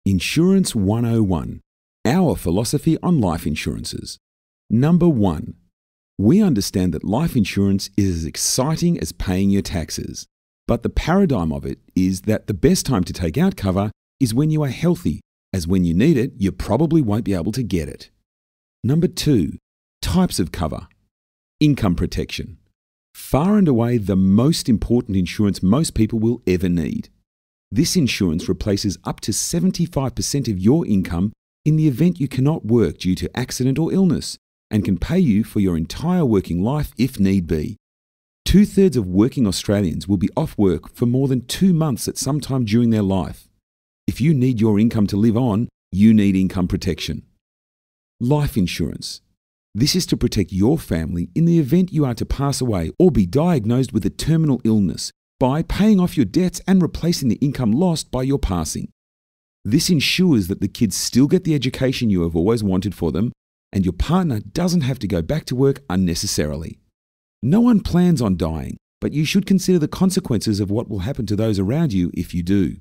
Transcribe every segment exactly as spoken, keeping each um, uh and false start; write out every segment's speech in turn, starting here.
Insurance one oh one. Our philosophy on life insurances. Number one. We understand that life insurance is as exciting as paying your taxes. But the paradigm of it is that the best time to take out cover is when you are healthy, as when you need it, you probably won't be able to get it. Number two. Types of cover. Income protection. Far and away the most important insurance most people will ever need. This insurance replaces up to seventy-five percent of your income in the event you cannot work due to accident or illness, and can pay you for your entire working life if need be. Two-thirds of working Australians will be off work for more than two months at some time during their life. If you need your income to live on, you need income protection. Life insurance. This is to protect your family in the event you are to pass away or be diagnosed with a terminal illness by paying off your debts and replacing the income lost by your passing. This ensures that the kids still get the education you have always wanted for them, and your partner doesn't have to go back to work unnecessarily. No one plans on dying, but you should consider the consequences of what will happen to those around you if you do.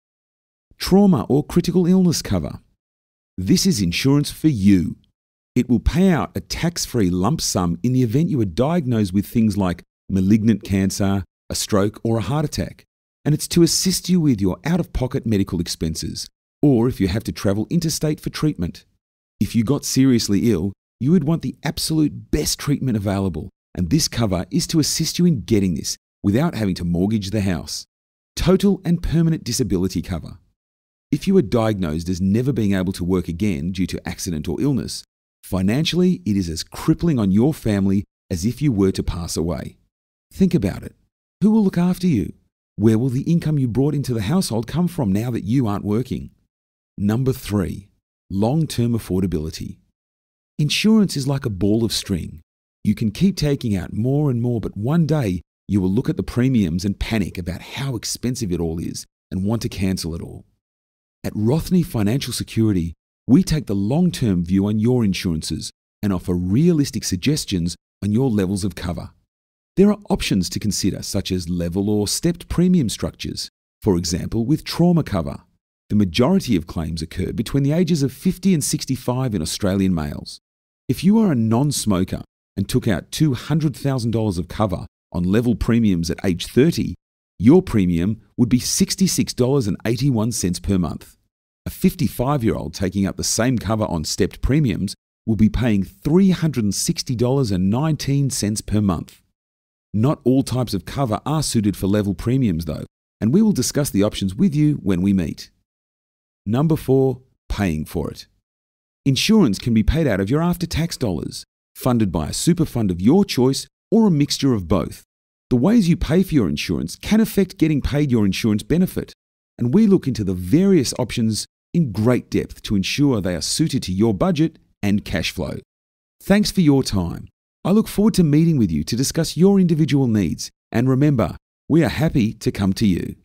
Trauma or critical illness cover. This is insurance for you. It will pay out a tax-free lump sum in the event you are diagnosed with things like malignant cancer, a stroke, or a heart attack, and it's to assist you with your out-of-pocket medical expenses, or if you have to travel interstate for treatment. If you got seriously ill, you would want the absolute best treatment available, and this cover is to assist you in getting this without having to mortgage the house. Total and permanent disability cover. If you are diagnosed as never being able to work again due to accident or illness, financially it is as crippling on your family as if you were to pass away. Think about it. Who will look after you? Where will the income you brought into the household come from now that you aren't working? Number three. Long-term affordability. Insurance is like a ball of string. You can keep taking out more and more, but one day you will look at the premiums and panic about how expensive it all is and want to cancel it all. At Rothney Financial Security, we take the long-term view on your insurances and offer realistic suggestions on your levels of cover. There are options to consider, such as level or stepped premium structures. For example, with trauma cover, the majority of claims occur between the ages of fifty and sixty-five in Australian males. If you are a non-smoker and took out two hundred thousand dollars of cover on level premiums at age thirty, your premium would be sixty-six dollars and eighty-one cents per month. A fifty-five-year-old taking out the same cover on stepped premiums will be paying three hundred sixty dollars and nineteen cents per month. Not all types of cover are suited for level premiums though, and we will discuss the options with you when we meet. Number four, paying for it. Insurance can be paid out of your after-tax dollars, funded by a super fund of your choice or a mixture of both. The ways you pay for your insurance can affect getting paid your insurance benefit, and we look into the various options in great depth to ensure they are suited to your budget and cash flow. Thanks for your time. I look forward to meeting with you to discuss your individual needs, and remember, we are happy to come to you.